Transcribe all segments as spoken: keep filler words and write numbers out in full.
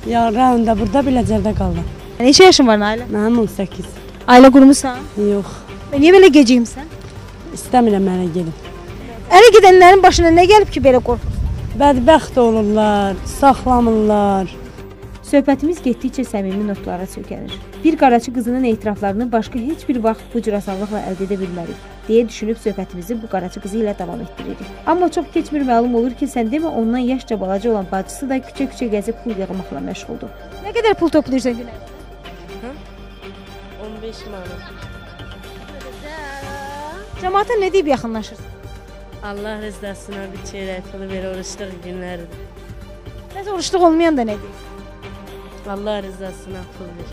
Ya rayonda burada Biləcərdə qaldım. Neçə yaşın var Nailə? Mənim on səkkiz. Ailə qurmusan? Yox. E, niyə belə geciyimsən? İstəmirəm mənə gelin. Ərə gedənlərin başına nə gəlib ki, belə qorxursun? Bədbəxt olurlar, saxlamırlar. Söhbətimiz getdikcə səmimi notlara sökənir. Bir qaraçı qızının etiraflarını başqa heç bir vaxt bu cür asanlıqla əldə edə bilmərik deyə düşünüb söhbətimizi bu qaraçı qızı ilə davam etdiririk. Amma çox keçmir məlum olur ki, sən demə ondan yaşca balaca olan bacısı da küçə-küçə gəzib pul yığmaqla məşğuldur. Nə qədər pul toplayırsan günə? on beş manat. Cəmaata nə deyib yaxınlaşırsan? Allah rızasına bir çeyrək pulu ver, oruçluq günləridir. Bəs oruçluq olmayan da nə deyir? Allah rızasına pul ver.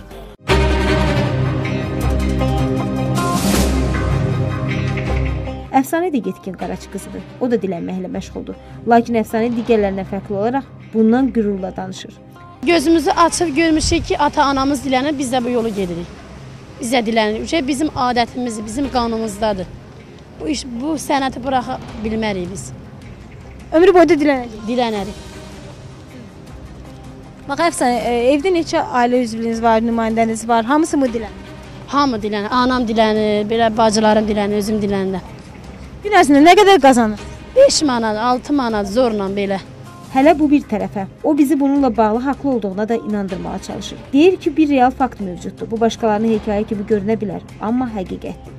Əfsanə də yetkin qaraçı qızıdır. O da dilənməklə məşğuldur. Lakin əfsanə digərlərindən fərqli olaraq bundan qürurla danışır. Gözümüzü açıb görmüşük ki, ata-anamız dilənir, biz də bu yolu gedirik. Biz də dilənirik. Şey bizim adətimizdir, bizim qanımızdadır. Bu iş, bu sənəti buraxa bilmərik biz. Ömrü boyda dilənəcək. Dilənərik. Bax əfsanə, evdə neçə ailə üzvünüz var, nümayəndəniz var? Hamısı mı dilənir? Hamı dilənir. Anam dilənir, belə bacılarım dilənir, özüm dilənirəm. Gün ərzində nə qədər qazanır? beş manat, altı manat zorla belə. Hələ bu bir tərəfə. O bizi bununla bağlı haqlı olduğuna da inandırmağa çalışır. Deyir ki, bir real fakt mövcuddur. Bu başqalarının hekayə kimi görünə bilər, amma həqiqətdir.